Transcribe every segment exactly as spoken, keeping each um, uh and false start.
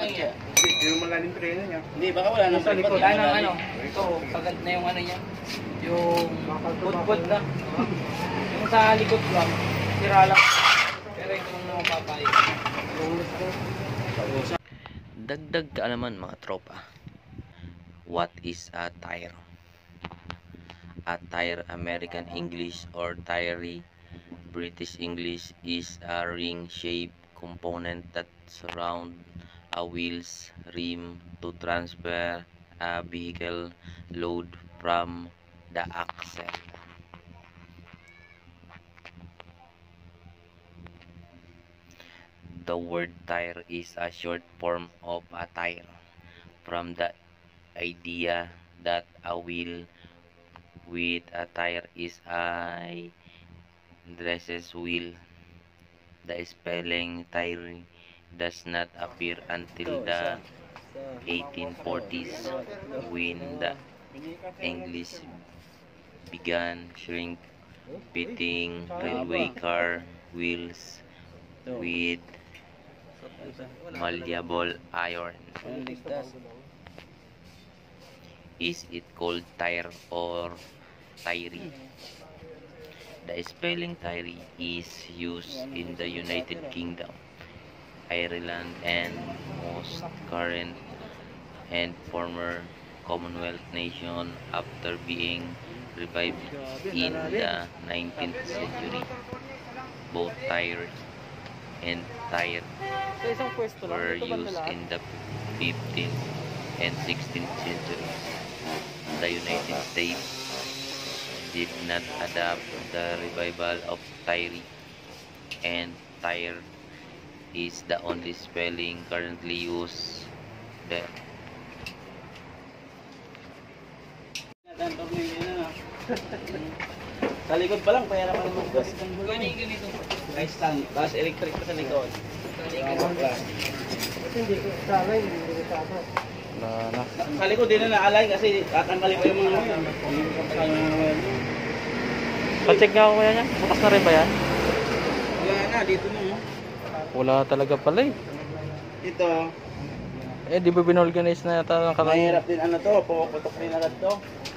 lang yan. Hindi mo malalim preno niya. Hindi, baka wala nang Sa likod. Wala Ano, nang ano? Ito, sagad na yung ano niya. Yung put-put na. Yung sa likod lang, sira lang. Pero itong mapapay. Dagdag kaalaman mga tropa. What is a tire? A tire, American English or tire, British English, is a ring-shaped component that surround a wheel's rim to transfer a vehicle load from the axle. The word tire is a short form of a tire, from the idea that a wheel with a tire is a dresses wheel. The spelling tire does not appear until the eighteen forties, when the English began shrink fitting railway car wheels with malleable iron. Is it called tire or tire? The spelling tire is used in the United Kingdom, Ireland, and most current and former Commonwealth nations after being revived in the nineteenth century. Both tire and tire were used in the fifteenth and sixteenth centuries. The United States did not adopt the revival of tire, and tire is the only spelling currently used there. Sa likod pa lang, kaya naman mag-gas. Ganito. Guys, stand. Tapos electric pa sa likod. Hindi ko salay, hindi ko salay. Sa likod din na naalay kasi tatanggalin pa yung mga Pa-check nga ako kaya niya. Bukas na rin ba yan? wala na, dito na. oh. Wala talaga pala eh. Dito, Eh, di ba binorganize na yata ng karami? mahirap din ano to, puputok din agad to.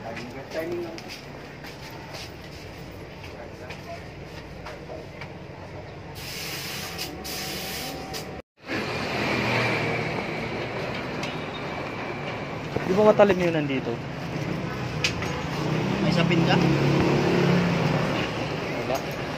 Di ba matalim yun nandito? May sapin ka? Wala.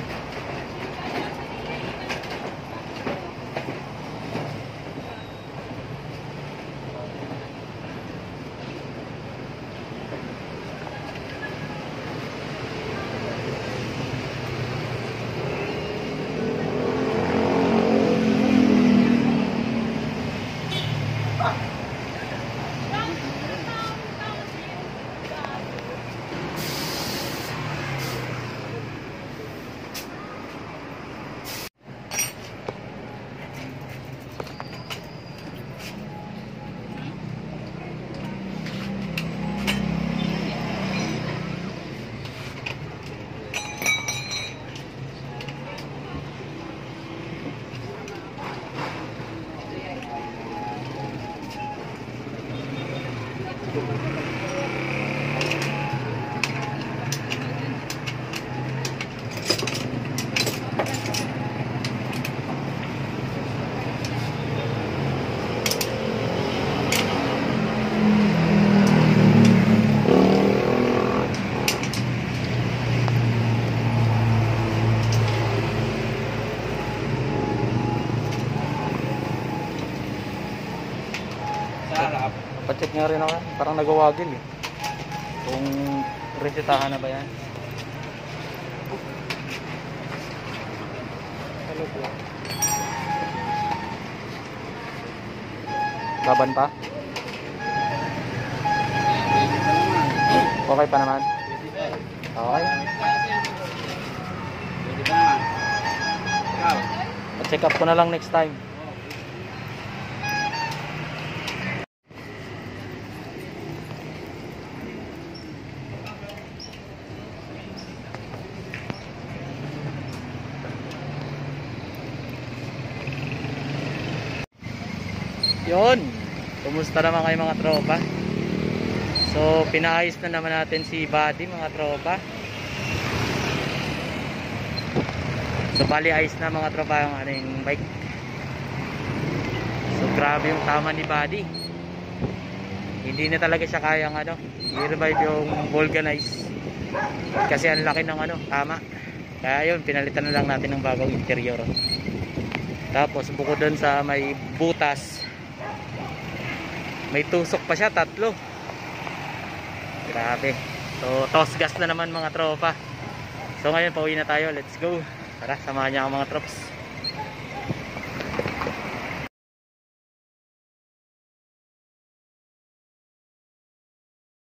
Pa-check nga rin ako. Parang nagawagil eh. Kung resetahan na ba yan? Laban pa? Okay pa naman? Okay. Pwede pa naman. Ikaw. Pa-check up ko na lang next time. Yun. Kumusta naman kayo mga tropa? So, pinaayos na naman natin si body mga tropa. So, bali ayos na mga tropa yung ano yung bike. So, grabe yung tama ni body. Hindi na talaga siya kayang ano, i-revive yung vulcanize. Kasi ang laki ng ano, tama. Kaya yun, pinalitan na lang natin ng bagong interior. Tapos, bukod dun sa may butas, may tusok pa siya, tatlo. Grabe. So, toss gas na naman mga tropa. So, ngayon, pauwi na tayo. Let's go. Tara, samahan niya ako mga trops.